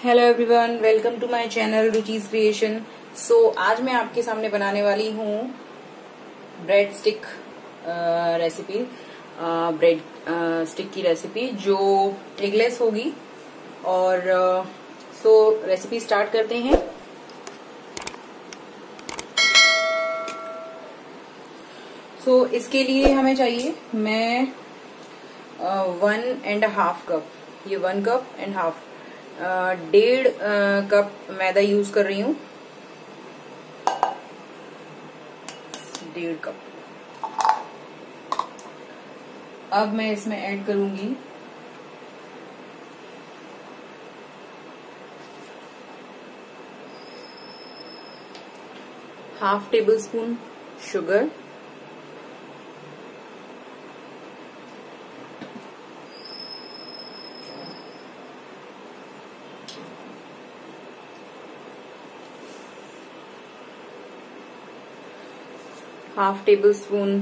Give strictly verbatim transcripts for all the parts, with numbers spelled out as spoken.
Hello everyone, welcome to my channel Ruchi's creation. So आज मैं आपके सामने बनाने वाली हूँ bread stick recipe, bread stick की रेसिपी जो एगलेस होगी। और सो रेसिपी स्टार्ट करते हैं। सो so, इसके लिए हमें चाहिए, मैं वन एंड हाफ कप, ये वन कप एंड हाफ डेढ़ कप मैदा यूज कर रही हूँ, डेढ़ कप। अब मैं इसमें ऐड करूंगी half tablespoon sugar, half tablespoon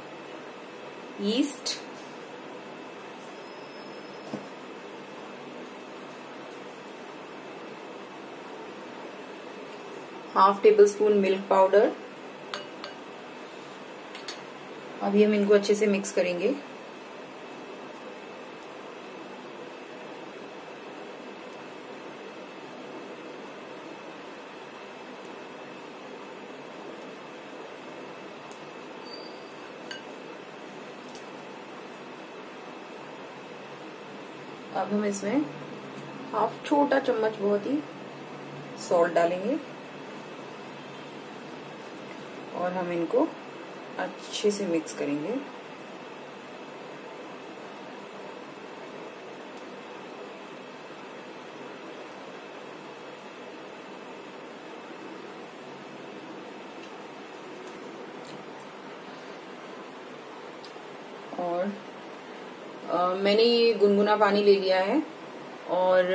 yeast, half tablespoon milk powder. अभी हम इनको अच्छे से मिक्स करेंगे। अब हम इसमें हाफ छोटा चम्मच बहुत ही सॉल्ट डालेंगे और हम इनको अच्छे से मिक्स करेंगे। और आ, मैंने ये गुनगुना पानी ले लिया है और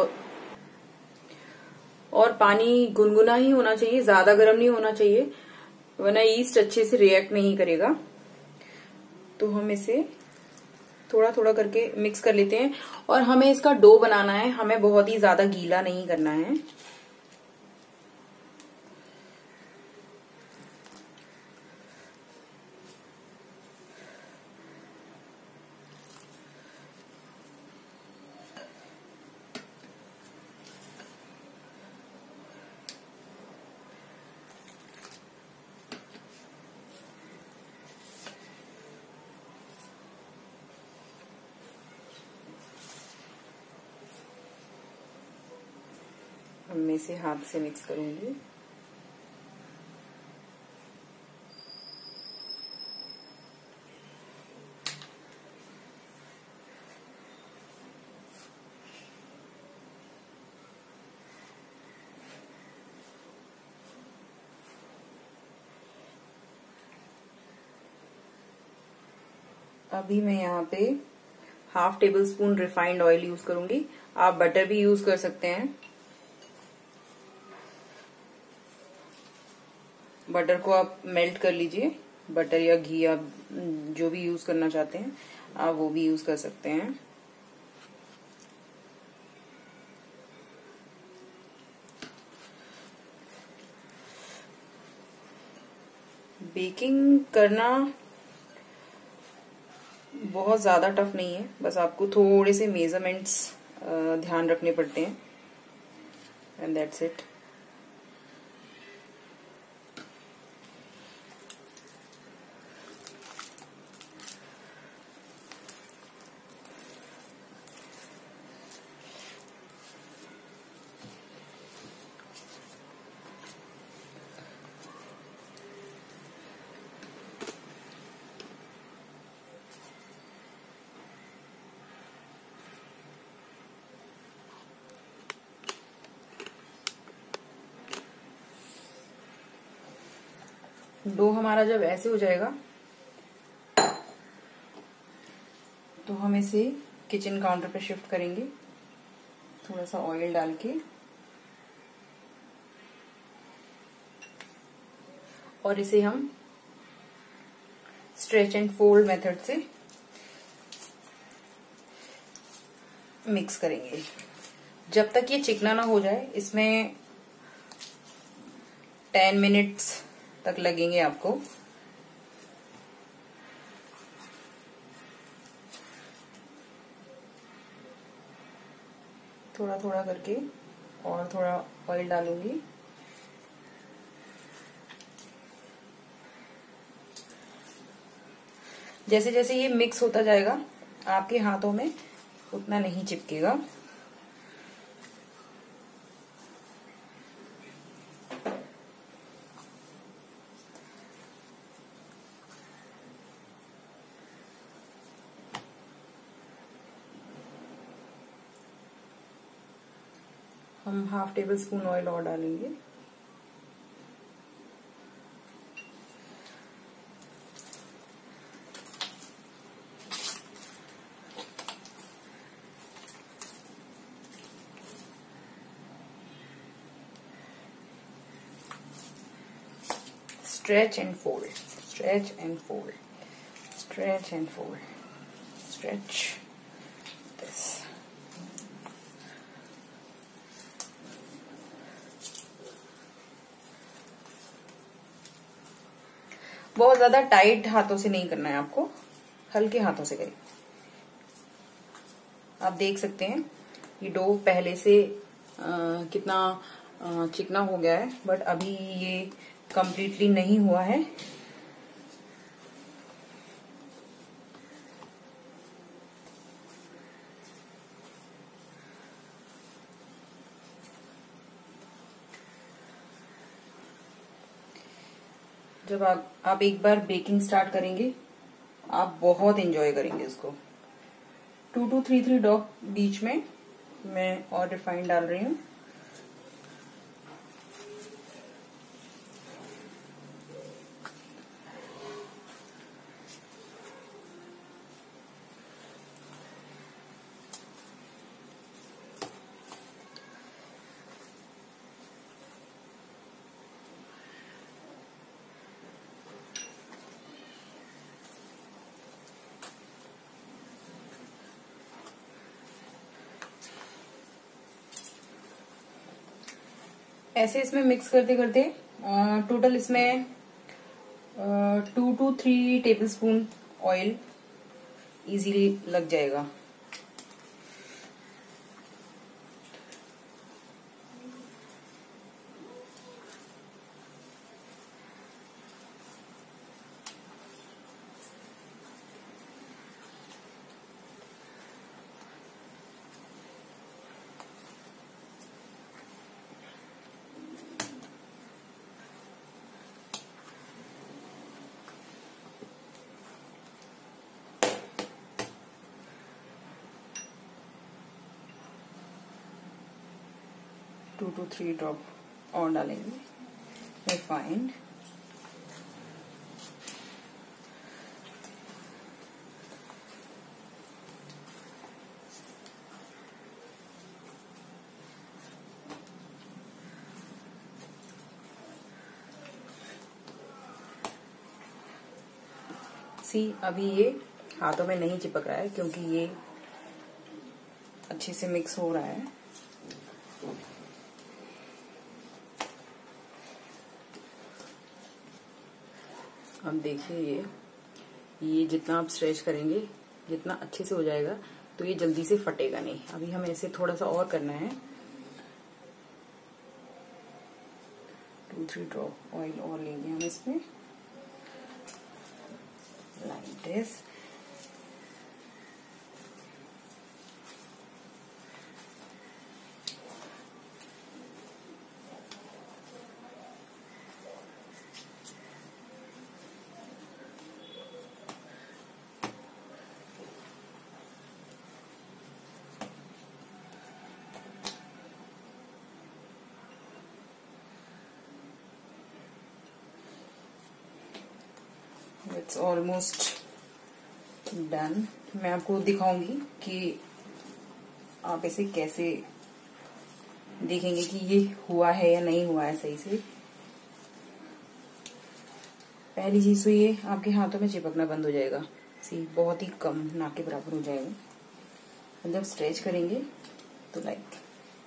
और पानी गुनगुना ही होना चाहिए, ज्यादा गर्म नहीं होना चाहिए, वरना ईस्ट अच्छे से रिएक्ट नहीं करेगा। तो हम इसे थोड़ा थोड़ा करके मिक्स कर लेते हैं। और हमें इसका डो बनाना है, हमें बहुत ही ज्यादा गीला नहीं करना है। मैं इसे हाथ से मिक्स करूंगी। अभी मैं यहाँ पे half tablespoon refined oil use करूंगी। आप बटर भी यूज कर सकते हैं। बटर को आप मेल्ट कर लीजिए, बटर या घी आप जो भी यूज करना चाहते हैं आप वो भी यूज कर सकते हैं। बेकिंग करना बहुत ज्यादा टफ नहीं है, बस आपको थोड़े से मेजरमेंट्स ध्यान रखने पड़ते हैं, एंड दैट्स इट। डो हमारा जब ऐसे हो जाएगा तो हम इसे किचन काउंटर पे शिफ्ट करेंगे, थोड़ा सा ऑयल डाल के, और इसे हम स्ट्रेच एंड फोल्ड मेथड से मिक्स करेंगे। जब तक ये चिकना ना हो जाए, इसमें टेन मिनट्स तक लगेंगे आपको। थोड़ा थोड़ा करके और थोड़ा ऑयल डालूंगी। जैसे जैसे ये मिक्स होता जाएगा आपके हाथों में उतना नहीं चिपकेगा। हम हाफ टेबल स्पून ऑयल और डालेंगे। Stretch and fold, stretch and fold, stretch and fold, stretch this. बहुत ज्यादा टाइट हाथों से नहीं करना है आपको, हल्के हाथों से करें। आप देख सकते हैं ये डो पहले से आ, कितना आ, चिकना हो गया है, बट अभी ये कंप्लीटली नहीं हुआ है। जब आप आप एक बार बेकिंग स्टार्ट करेंगे, आप बहुत एंजॉय करेंगे इसको। Two two three three drop बीच में मैं और रिफाइंड डाल रही हूँ। ऐसे इसमें मिक्स करते करते टोटल इसमें two two three tablespoon oil easily लग जाएगा। टू टू थ्री ड्रॉप और डालेंगे रिफाइंड। सी अभी ये हाथों में नहीं चिपक रहा है क्योंकि ये अच्छे से मिक्स हो रहा है। अब देखिए ये ये जितना आप स्ट्रेच करेंगे, जितना अच्छे से हो जाएगा, तो ये जल्दी से फटेगा नहीं। अभी हमें इसे थोड़ा सा और करना है। टू थ्री ड्रॉप ऑयल और लेंगे हम इसमें, like this. It's almost done. मैं आपको दिखाऊंगी कि आप इसे कैसे देखेंगे कि ये हुआ है या नहीं हुआ है सही से। पहली चीज तो ये आपके हाथों में चिपकना बंद हो जाएगा। सी बहुत ही कम, ना के बराबर हो जाएगा। जब स्ट्रेच करेंगे तो लाइक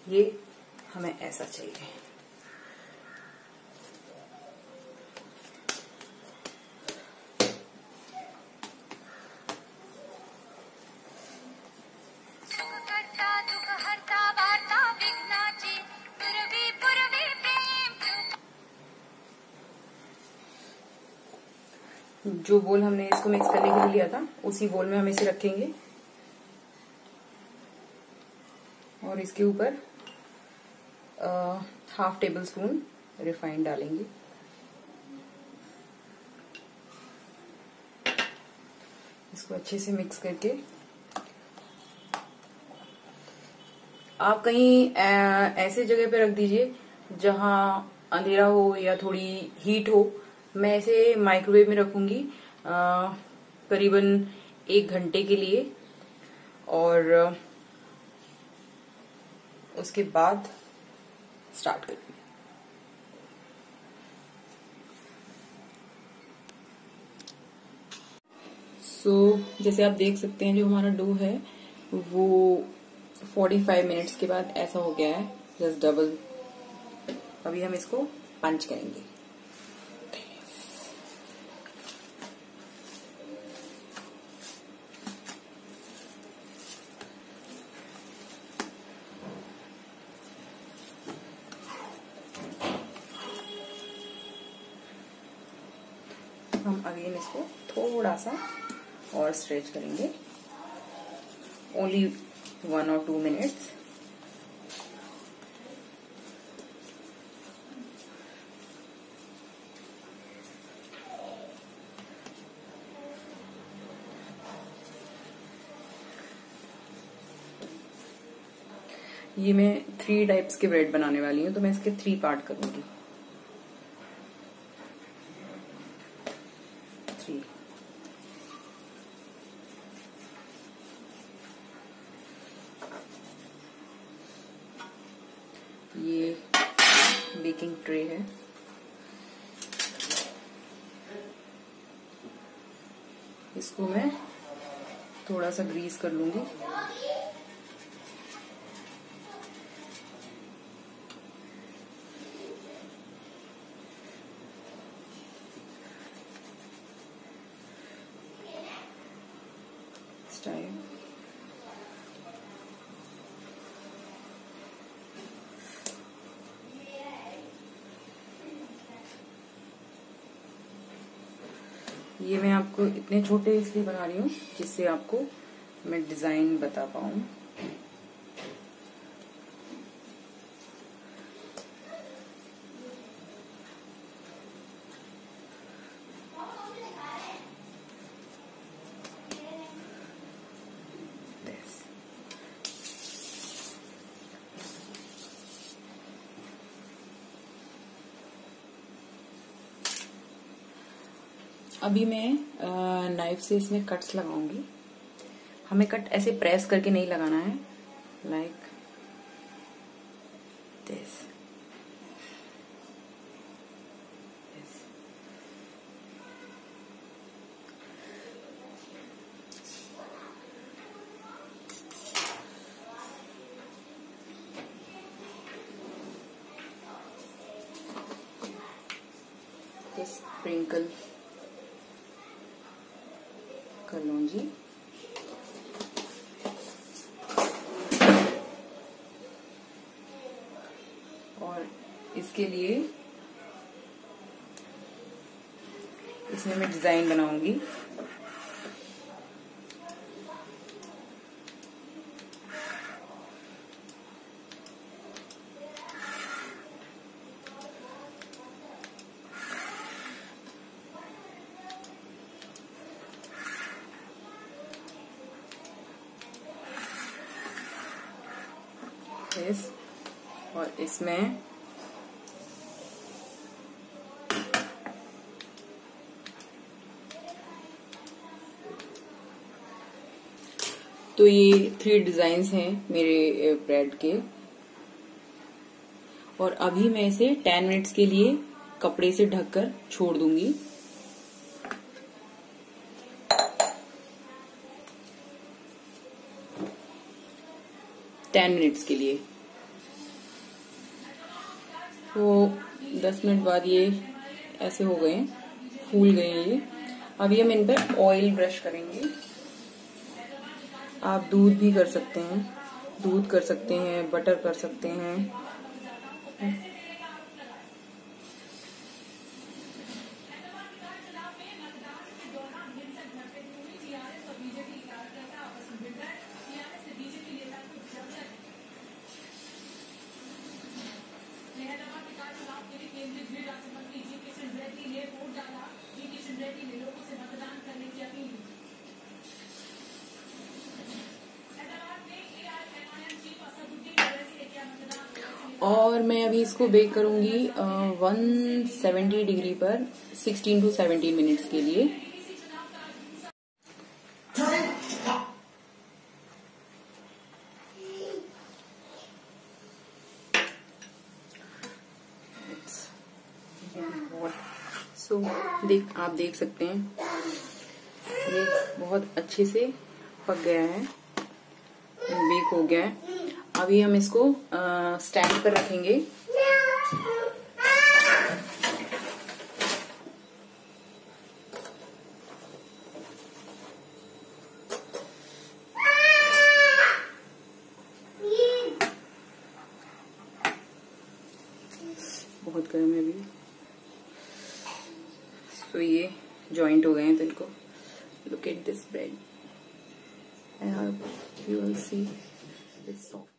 ये हमें ऐसा चाहिए। जो बोल हमने इसको मिक्स करने के लिए लिया था उसी बोल में हम इसे रखेंगे और इसके ऊपर हाफ टेबल स्पून रिफाइंड डालेंगे। इसको अच्छे से मिक्स करके आप कहीं ऐसे जगह पे रख दीजिए जहां अंधेरा हो या थोड़ी हीट हो। मैं इसे माइक्रोवेव में रखूंगी करीबन एक घंटे के लिए और उसके बाद स्टार्ट करूंगी। सो so, जैसे आप देख सकते हैं जो हमारा डो है वो पैंतालीस मिनट्स के बाद ऐसा हो गया है, जस्ट डबल। अभी हम इसको पंच करेंगे। हम अगेन इसको थोड़ा सा और स्ट्रेच करेंगे, ओनली वन और टू मिनट्स। ये मैं थ्री टाइप्स के ब्रेड बनाने वाली हूँ, तो मैं इसके थ्री पार्ट करूंगी। थ्री ये बेकिंग ट्रे है, इसको मैं थोड़ा सा ग्रीस कर लूंगी। स्टाइल ये मैं आपको इतने छोटे इसलिए बना रही हूँ जिससे आपको मैं डिजाइन बता पाऊँ। अभी मैं नाइफ से इसमें कट्स लगाऊंगी। हमें कट ऐसे प्रेस करके नहीं लगाना है, लाइक दिस। दिस स्प्रिंकल कर लूंगी। और इसके लिए इसमें मैं डिजाइन बनाऊंगी। इस और इसमें तो ये थ्री डिजाइन्स हैं मेरे ब्रेड के। और अभी मैं इसे टेन मिनट्स के लिए कपड़े से ढककर छोड़ दूंगी। टेन मिनट्स के लिए। दस मिनट बाद ये ऐसे हो गए, फूल गए ये। अभी हम इन पर ऑयल ब्रश करेंगे। आप दूध भी कर सकते हैं, दूध कर सकते हैं, बटर कर सकते हैं। और मैं अभी इसको बेक करूंगी वन सेवेंटी डिग्री पर सिक्सटीन टू सेवेंटीन मिनट्स के लिए। सो so, देख आप देख सकते हैं ये बहुत अच्छे से पक गया है, बेक हो गया है। अभी हम इसको स्टैंड पर रखेंगे। बहुत गर्म है अभी। तो ये जॉइंट हो गए हैं, तो इनको look at this bread, I hope you will see this soft.